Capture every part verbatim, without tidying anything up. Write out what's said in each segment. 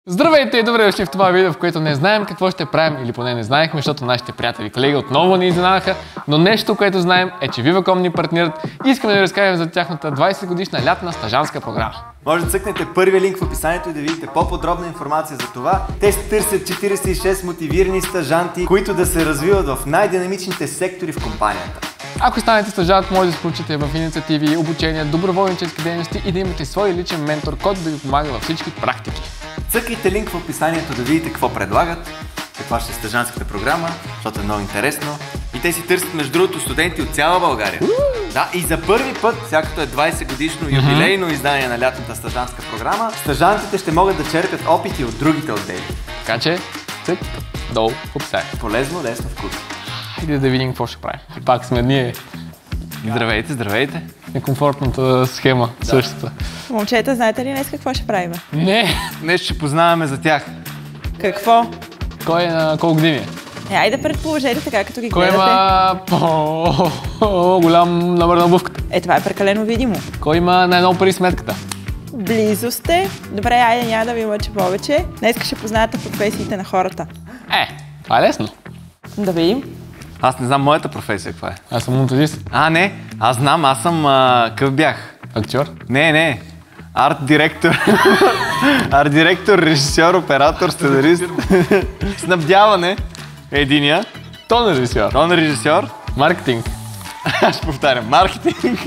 Здравейте и добре дошли в това видео, в което не знаем какво ще правим, или поне не знаехме, защото нашите приятели и колеги отново ни изненадаха, но нещо, което знаем е, че Viva.com ни партнират и искаме да ви разкажем за тяхната двайсет годишна лятна стажантска програма. Може да цъкнете първия линк в описанието и да видите по-подробна информация за това. Те търсят четирийсет и шест мотивирани стажанти, които да се развиват в най-динамичните сектори в компанията. Ако станете стажант, може да се включите в инициативи, обучения, доброволнически дейности и да имате свой личен ментор, който да ви помага във всички практики. Цъкайте линк в описанието да видите какво предлагат, каква ще е стажантската програма, защото е много интересно. И те си търсят между другото студенти от цяла България. Uh! Да, и за първи път, всякото е двайсет годишно юбилейно uh-huh. издание на лятната стажантска програма, стажантите ще могат да черпят опити от другите отдели. Така че, цък, долу в описанието. Полезно, лесно, вкусно. Иде да видим какво ще правим. И пак сме ние. Здравейте, здравейте. Некомфортната схема, да. Същата. Момчета, знаете ли днес какво ще правим? Не! Днес ще познаваме за тях. Какво? Кой е на колко години? Е, айде предположете така, като ги Кой гледате. Кой има по-голям номер на обувката? Е, това е прекалено видимо. Кой има най-много пари сметката? Близо сте. Добре, айде, няма да ви мъча повече. Днес ще познаете професиите на хората. Е, това е лесно. Да видим. Аз не знам моята професия каква е. Аз съм монтажист. А, не. Аз знам, аз съм а, къв бях. Актьор? Не, не. Арт директор. Арт директор, режисьор, оператор, сценарист. Снабдяване. Единия. Тон режисьор. Тон режисьор. Маркетинг. Аз ще повтарям. Маркетинг.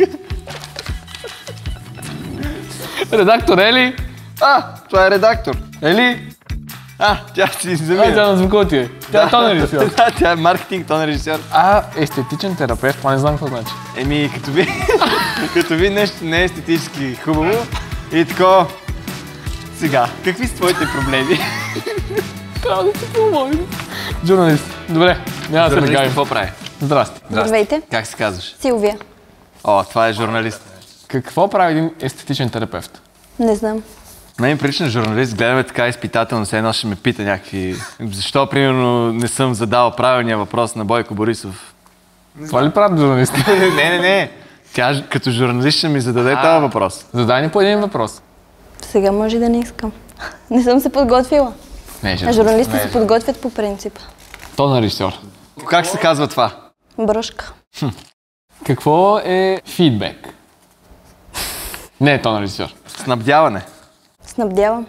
Редактор Ели. А, това е редактор. Ели. А, тя си замина. А, тя на звукоти е. Тя е тон режисьор. Да, тя е маркетинг, тон режисьор. А, естетичен терапевт, това не знам какво значи. Еми, като ви, като ви нещо не е естетически хубаво и тако... Сега, какви са твоите проблеми? Трябва да си помогнем. Журналист. Добре, няма да се Журналист нагавим. какво прави? Здрасти. Здравейте. Как се казваш? Силвия. О, това е журналист. Какво прави един естетичен терапевт? Не знам. На мен прилича журналист, гледаме така изпитателно, все едно ще ме пита някакви... Защо, примерно, не съм задал правилния въпрос на Бойко Борисов? Това ли правят журналисти? Не, не, не. Тя като журналист ще ми зададе този въпрос. Задай ни по един въпрос. Сега може да не искам. Не съм се подготвила. Не, А журналистите се подготвят по принцип. Тон режисьор. Как се казва това? Брошка. Какво е фидбек? Не е тон режисьор. Снабдяване. Снабдявам.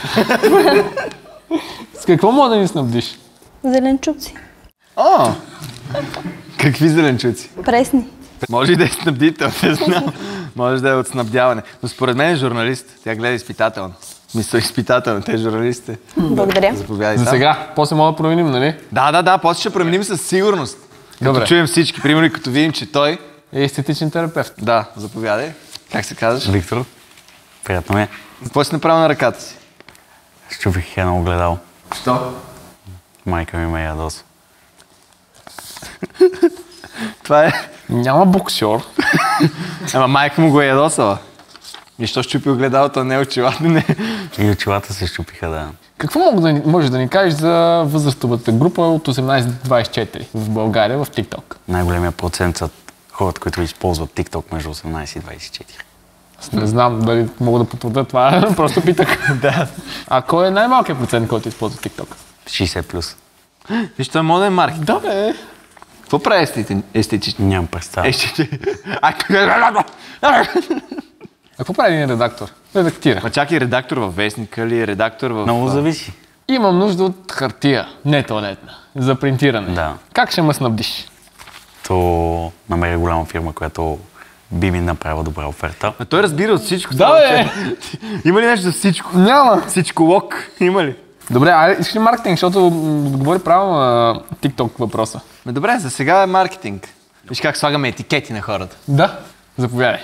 С какво мога да ни снабдиш? Зеленчуци. О! Какви зеленчуци? Пресни. Може и да е снабдител, не знам. Може да е от снабдяване. Но според мен е журналист. Тя гледа изпитателно. Мисля, изпитателно. Те журналистите. Благодаря. Заповядай За там. сега. После мога да променим, нали? Да, да, да. После ще променим със сигурност. Като Добре. чуем всички, примерно и като видим, че той... Е естетичен терапевт. Да, заповядай. Как се казваш? Виктор, приятно ми е. Какво си направил на ръката си? Щупих едно огледало. Що? Майка ми ме ядоса. Това е... Няма боксер. Ама майка му го е ядосала. И що щупи огледалото, не очилата, не... И очилата се щупиха, да. Какво мога да ни, може да ни кажеш за възрастовата група от осемнайсет до двайсет и четири в България в TikTok? Най-големия процент са хората, които използват TikTok между осемнайсет и двайсет и четири. Аз не знам дали мога да потвърда това, просто питах. Да. А кой е най-малкият процент, който използва TikTok? шейсет плюс. Виж, това е моден маркет. Да, бе. Какво прави естетичен? Естетичен? Нямам представа. Естетичен. А какво прави един редактор? Редактира. Ма чакай, редактор във вестника ли, редактор в... Много зависи. Имам нужда от хартия, не туалетна, за принтиране. Да. Как ще ме снабдиш? То намеря голяма фирма, която би ми направила добра оферта. А той разбира от всичко. Да, бе! Има ли нещо за всичко? Няма. Всичколог. Има ли? Добре, айде, искаш ли маркетинг, защото отговори правилно на TikTok въпроса. Ме добре, за сега е маркетинг. Виж как слагаме етикети на хората. Да, заповядай.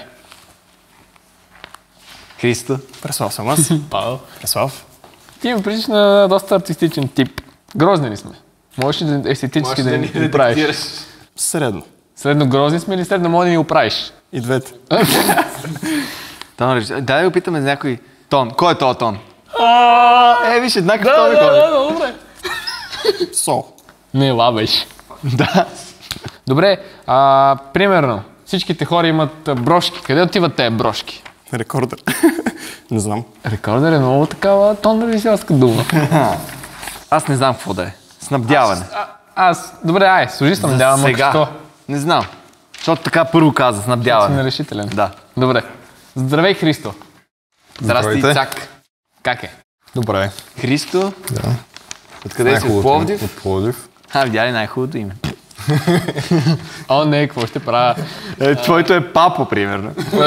Христо. Преслав съм аз. Павел. Преслав. Ти ми приличаш на доста артистичен тип. Грозни ли сме? Можеш ли да естетически да ни оправиш? Средно. Средно грозни сме или средно може да ни оправиш? И двете. Тон режисьор. Дай да опитаме с някой тон. Кой е този тон? Е, виж, еднакъв Да, тон е да, кой. да, да, добре. Сол. Не, ла беше. Да. Добре, а, примерно, всичките хора имат брошки. Къде отиват тези брошки? Рекордер. Не знам. Рекордер е много такава тон режисьорска дума. Аз не знам какво да е. Снабдяване. А, аз, добре, ай, служи снабдявам, ама Сега. какво? Не знам. Защото така първо каза, Си снабдяване. нерешителен. Да. Добре. Здравей, Христо. Здрасти, Здравейте. Ицак. Как е? Добре. Христо. Да. Откъде си? От Най-хубавото Пловдив? име. От Пловдив. А, видя ли най-хубавото име? О, не, какво ще правя? Е, твоето е Папо, примерно.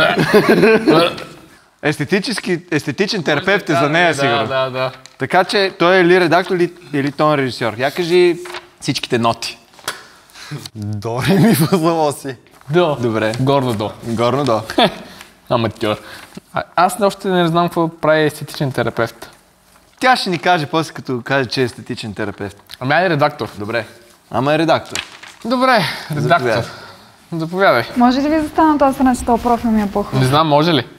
Естетически, естетичен терапевт е за нея, сигурно. Да, да, да. Така че той е ли редактор или, или тон режисьор? Я кажи всичките ноти. До ре ми фа си. До. Добре. Горно до. Горно до. Аматьор. А, аз още не знам какво прави естетичен терапевт. Тя ще ни каже после, като каже, че е естетичен терапевт. Ами айде редактор. Добре. Ама е редактор. Добре, редактор. Заповядай. Заповядай. Може ли ви застана на тази страна, че този профил ми е по-хубав? Не знам, може ли?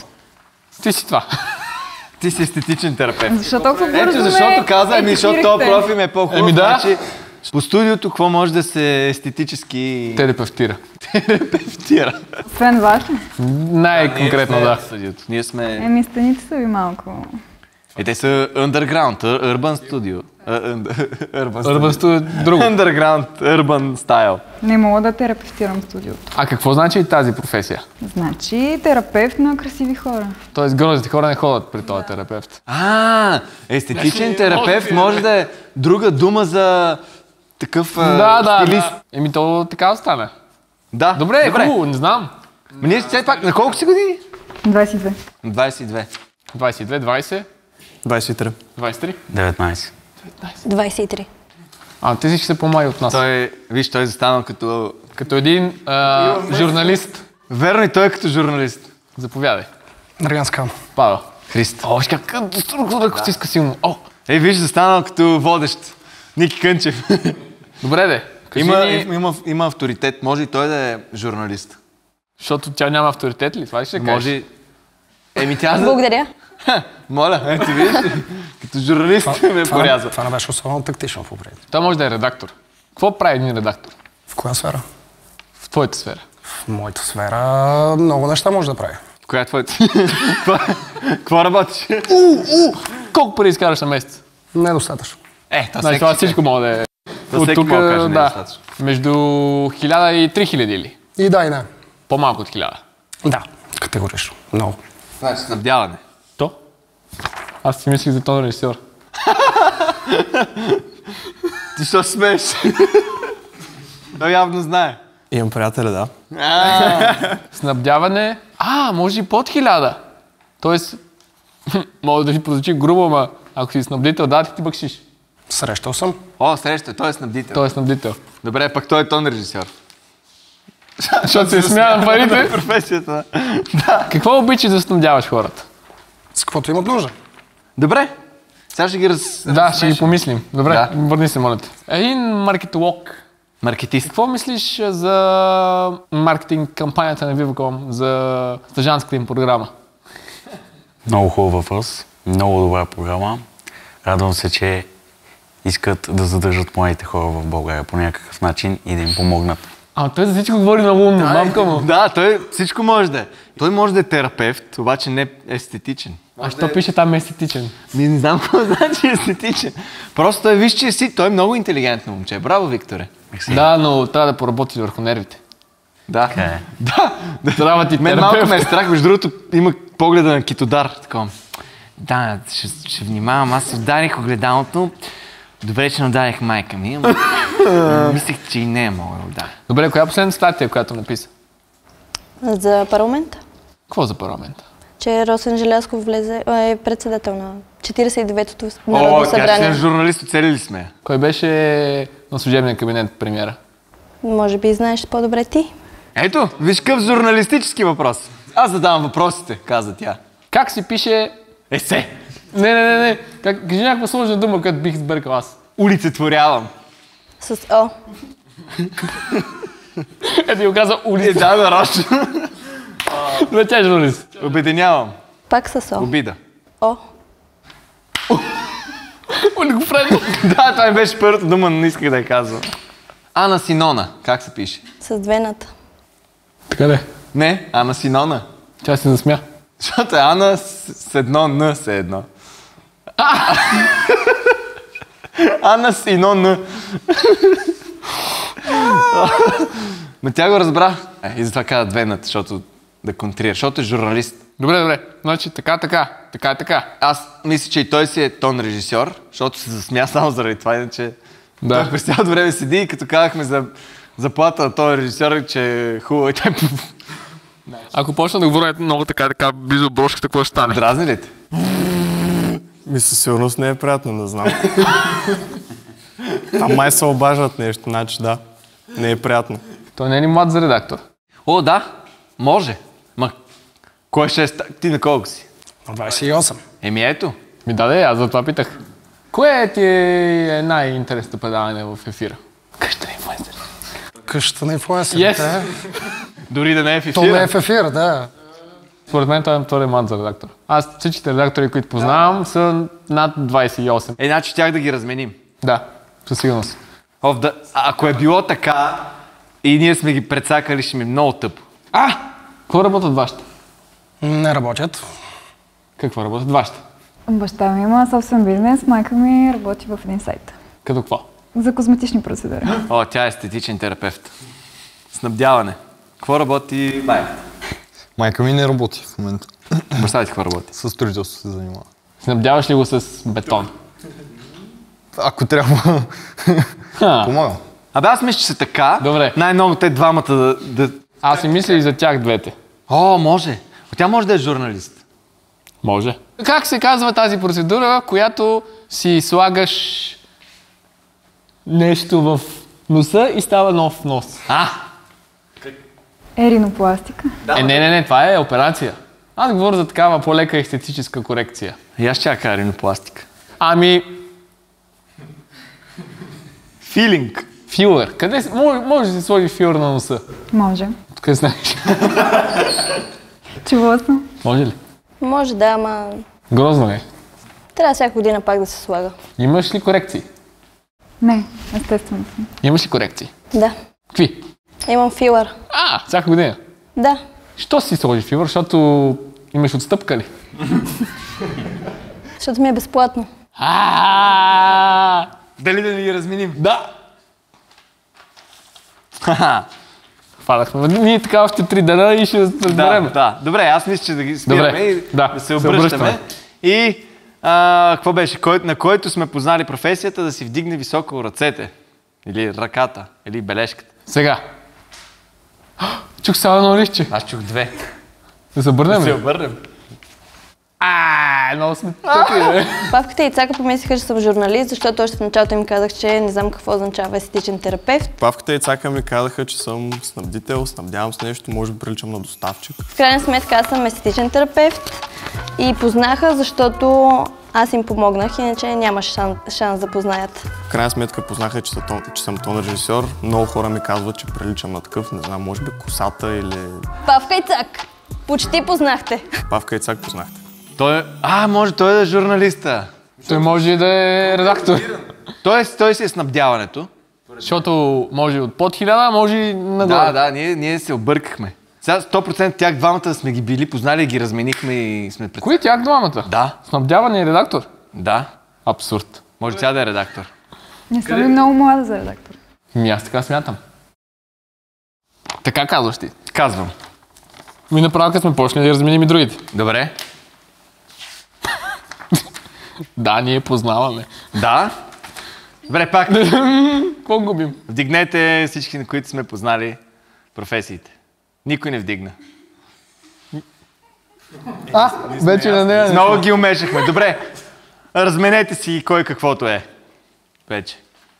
Ти си това. Ти си естетичен терапевт. Защо толкова бързо Ето ме защото каза, ами защото този етикирахте? профил ми е по-хубав. Еми да. Значи, по студиото какво може да се естетически Терапевтира. терапевтира? Освен ваш ли? Най-конкретно, да. Студиото. Ние сме... Еми, стените са ви малко. Е, те са underground, ur- urban studio. Uh, urban studio. Урбанство е друго. Underground, urban style. Не мога да терапевтирам студиото. А какво значи тази професия? Значи терапевт на красиви хора. Тоест грозните хора не ходят при този терапевт. А, естетичен Значи, терапевт може може да е друга дума за такъв а, Да, да, стилист. да. Еми то така остана. Да, Добре, е хубаво, не знам. Ма ние все пак, на колко си години? двайсет и две. двайсет и две. двайсет и две, двайсет, двайсет и три. двайсет и три. деветнайсет. двайсет и три. А, ти си ще се по-май от нас. Той, виж, той е застанал като... Като един а, журналист. Верно, и той е като журналист. Заповядай. Драган Скан. Павел. Христо. О, ще как ръко стиска силно. О, Ей, виж, застанал като водещ. Ники Кънчев. добре де. Кажи Има, ни, има, има авторитет. Може и той да е журналист. защото тя няма авторитет ли? Това ли ще кажеш? Може... Еми тя за... Благодаря. Моля, ето виж. Като журналист ме поряза. Това не беше особено тактично в упред. Той може да е редактор. Какво прави един редактор? В коя сфера? В твоята сфера. В моята сфера много неща може да прави. Коя е твоята? Какво работиш? Колко пари изкараш на месец? Недостатъчно. Е, то Значи това всичко може да е. То всеки може да каже, не е да. достатъчно. Между хиляда и три хиляди или? И да, и не. По-малко от хиляда. Да, категорично. Много. Значи снабдяване. То? Аз си мислих за този режисьор. Ти що смееш? Той явно знае. Имам приятели, да. Снабдяване. А, може и под хиляда. Тоест, може да ви прозвучи грубо, ама ако си снабдител, да, ти бъкшиш. Срещал съм. О, среща, той е снабдител. Той е снабдител. Добре, пък той е тон режисьор. Защото се смя на парите. Професията. Какво обичаш да снабдяваш хората? С каквото имат нужда. Добре. Сега ще ги раз... Да, ще ги помислим. Добре, Да. върни се, моля те. Един маркетолог. Маркетист. Какво мислиш за маркетинг кампанията на Viva.com, за стажантската им програма? Много хубав въпрос. Много добра програма. Радвам се, че искат да задържат младите хора в България по някакъв начин и да им помогнат. А той за всичко говори много умно, мамка му. Да, той всичко може да е. Той може да е терапевт, обаче не естетичен. А що пише там естетичен? Не, не знам какво значи естетичен. Просто той виж, че си, той е много интелигентно момче. Браво, Викторе. Да, но трябва да поработиш върху нервите. Да. Така е. Да. Трябва ти Мен малко ме е терапевт. страх, между другото има погледа на Китодар. Такова. Да, ще, ще внимавам. Аз ударих огледалото. Добре, че надарих майка ми. ама Мислех, че и не е мога да ударя. Добре, коя е последната статия, която написа? За парламента. Какво за парламента? Че Росен Желязков влезе, е председател на четиридесет и деветото О, Народно тя ще е събрание. журналист, оцелили сме. я. Кой беше на служебния кабинет премиера? Може би знаеш по-добре ти. Ето, виж какъв журналистически въпрос. Аз задавам въпросите, каза тя. Как се пише... Есе, Не, не, не, не. Как... Кажи някаква сложна дума, която бих сбъркал аз. улицетворявам. С О. Ето го каза Е, улица. да, нарочно. Добре, тя е журналист. Обединявам. Пак с О. Обида. О. Олигофрен. Да, това ми беше първата дума, но не исках да я казвам. Ана Синона, как се пише? С двената. Така де. Не, Ана Синона. Тя се засмя. Защото е Ана с, с едно Н се едно. Ана с едно Н. Ма тя го разбра. Е, и затова каза две Н, защото да контрира, защото е журналист. Добре, добре. Значи така, така, така, така. Аз мисля, че и той си е тон режисьор, защото се засмя само заради това, иначе Да. той през цялото време седи и като казахме за заплата на този режисьор, че е хубаво и те... Ако почна да говоря много така, така, близо брошката, какво ще стане? Дразни ли те? Ми със сигурност не е приятно, не знам. Там май се обаждат нещо, значи да. Не е приятно. Той не е ли млад за редактор? О, да, може. Ма, кой ще е... ста- Ти на колко си? На двайсет и осем. Еми ето. Ми даде, аз за това питах. Кое ти е най-интересното предаване в ефира? Къща на инфлуенсър. Къщата на инфлуенсърите. Yes. Дори да не е в То не ефира. е в ефира, да. Според мен той е твърде млад за редактор. Аз всичките редактори, които познавам, са над двайсет и осем. Е, значи тях да ги разменим. Да, със сигурност. Оф, да... А, ако е било така и ние сме ги прецакали, ще ми е много тъпо. А! Какво работят вашите? Не работят. Какво работят вашите? Баща ми има собствен бизнес, майка ми работи в един сайт. Като какво? За козметични процедури. О, тя е естетичен терапевт. Снабдяване. Какво работи майка? Майка ми не работи в момента. Баща ти какво работи? С строителство се занимава. Снабдяваш ли го с бетон? Ако трябва, Ха. помагам. Абе, аз мисля, че са така. Добре. Най-много те двамата да... да... Аз си мисля и за тях двете. О, може. Тя може да е журналист. Може. Как се казва тази процедура, в която си слагаш нещо в носа и става нов нос? А, Еринопластика. Е, не, не, не, това е операция. Аз говоря за такава по-лека естетическа корекция. и аз чака ринопластика. Ами, Филинг. филър. Къде си? Може, може да си сложи филър на носа. Може. Къде знаеш? Чувала съм. Може ли? Може да, ама Грозно е. трябва всяка година пак да се слага. Имаш ли корекции? Не, естествено съм. Имаш ли корекции? Да. Какви? Имам филър. А, всяка година. Да. Що си сложи филър? Защото имаш отстъпка ли? Защото ми е безплатно. А, Дали да ни ги разменим? да. Ха-ха. Фадахме. Ние така още три дена и ще разберем. Да, да. Добре, аз мисля, че да ги спираме Добре, и да, да се се обръщаме. обръщаме. И а, какво беше? Кой, на който сме познали професията да си вдигне високо ръцете. Или ръката, или бележката. Сега. Чух само едно листче. Аз чух две. Да се обърнем ли? обърнем. А, много сме тъпи, бе. Павката и Цака помислиха, че съм журналист, защото още в началото им казах, че не знам какво означава естетичен терапевт. Павката и Цака ми казаха, че съм снабдител, снабдявам с нещо, може би приличам на доставчик. В крайна сметка аз съм естетичен терапевт и познаха, защото аз им помогнах, иначе нямаше шанс, шанс да познаят. В крайна сметка познаха, че, са тон, че съм тон режисьор. Много хора ми казват, че приличам на такъв, не знам, може би косата или... Павка и Цак! Почти познахте. Павка и Цак познахте. Той е... А, може той да е журналиста. Той може и да е редактор. Той, той си е снабдяването. Защото може от под хиляда, може и надолу. Да, да, ние, ние се объркахме. Сега сто процента тях двамата сме ги били познали, ги разменихме и сме пред... Кои тях двамата? Да, Снабдяване и редактор? да. Абсурд. Може тя да е редактор. Не съм ли много млада за редактор? Ми аз така смятам. Така казваш ти. Казвам. Ми направо като сме почнали да разменим и другите. Добре. Да, ние познаваме. Да. Добре, пак. Какво губим? Вдигнете всички, на които сме познали професиите. Никой не вдигна. А, вече на нея. Много ги умешахме. Добре. Разменете си кой каквото е. Вече.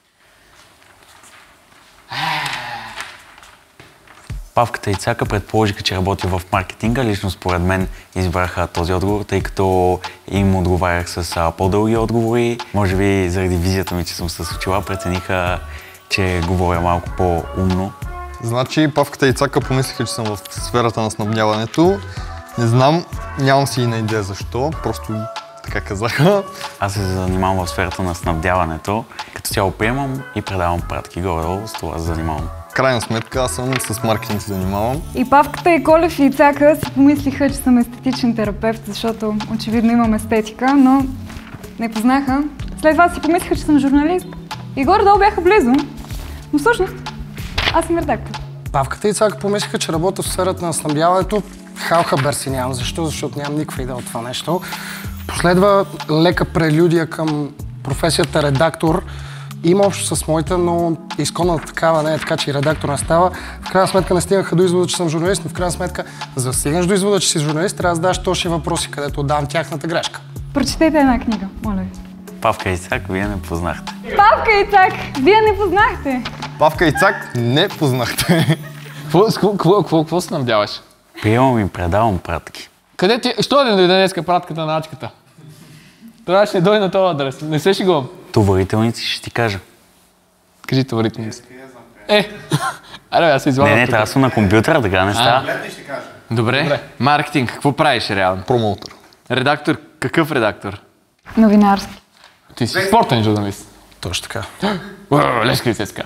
Павката и Цака предположиха, че работи в маркетинга. Лично според мен избраха този отговор, тъй като им отговарях с а, по-дълги отговори. Може би заради визията ми, че съм с очила, прецениха, че говоря малко по-умно. Значи Павката и Цака помислиха, че съм в сферата на снабдяването. Не знам, нямам си и на идея защо, просто така казаха. Аз се занимавам в сферата на снабдяването. Като цяло приемам и предавам пратки горе-долу, с това се занимавам. крайна сметка аз съм с маркетинг се занимавам. И Павката, и Колев, и Цака си помислиха, че съм естетичен терапевт, защото очевидно имам естетика, но не познаха. След това си помислиха, че съм журналист. И горе-долу бяха близо. Но всъщност, аз съм редактор. Павката и Цака помислиха, че работя в сферата на снабдяването. Хал хабер си нямам. Защо? Защото нямам никаква идея от това нещо. Последва лека прелюдия към професията редактор. Има общо с моята, но изконната такава не е така, че и редактор не става. В крайна сметка не стигнаха до извода, че съм журналист, но в крайна сметка, за да стигнеш до извода, че си журналист, трябва да задаш точни въпроси, където отдавам тяхната грешка. Прочетете една книга, моля ви. Павка и Цак, вие не познахте. Павка и Цак, вие не познахте. Павка и Цак не познахте. Какво се надяваш? Приемам и предавам пратки. Къде ти? Що да не дойде днеска пратката на ачката? Трябваше да дойде на този адрес. Не се шегувам. Товарителници ще ти кажа. Кажи товарителници. Е, аре, аз се извадам. Не, не, трябва да съм на компютъра, така не става. Добре. Добре. Маркетинг, какво правиш реално? Промоутър. Редактор, какъв редактор? Новинарски. Ти си спортен журналист. Точно така. Лешка и Цеска.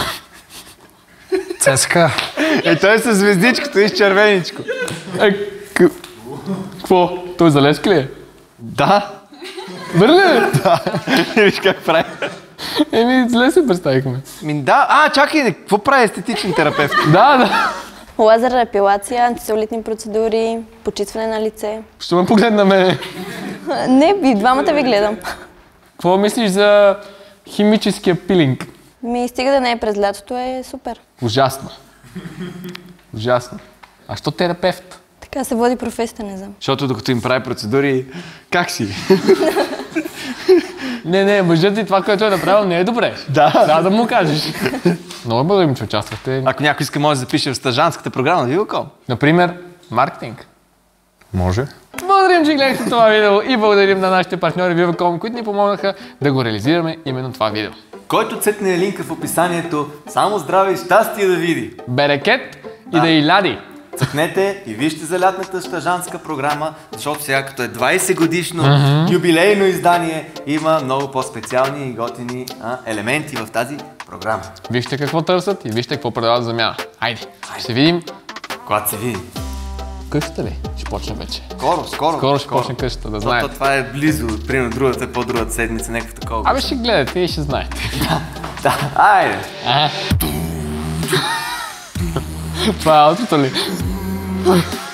Цеска. Е, той е с звездичката и с червеничко. Е, какво? Той за Лешка ли е? Да. Върли ли? Да. Виж как прави. Еми, зле се представихме. Ми да, а, чакай, какво прави естетичен терапевт? Да, да. Лазерна епилация, антицелулитни процедури, почистване на лице. Ще ме погледна мене. Не, и двамата ви гледам. Какво мислиш за химическия пилинг? Ми стига да не е през лятото, е супер. Ужасно. Ужасно. А що терапевт? Така се води професията, не знам. Защото докато им прави процедури, как си? Не, не, мъжът ти това, което е направил, не е добре. Да. Трябва да му кажеш. Много благодарим, че участвахте. Ако някой иска, може да запише в стажанската програма на Viva.com. Например, маркетинг. Може. Благодарим, че гледахте това видео и благодарим на нашите партньори Viva.com, които ни помогнаха да го реализираме именно това видео. Който цъкне линка в описанието, само здраве и щастие да види. Берекет и Да. да и ляди. Цъкнете и вижте за лятната стажанска програма, защото сега като е двайсет годишно mm-hmm. юбилейно издание, има много по-специални и готини а, елементи в тази програма. Вижте какво търсят и вижте какво предлагат за замяна. Хайде, ще видим. Когато се види. Къщата ли? Ще почне вече. Скоро, скоро. Скоро ще почне къщата, да знаете. Защото това е близо, примерно другата, по-другата седмица, някакво такова. Абе ще гледате и ще знаете. Да, айде! Това е аутото ли?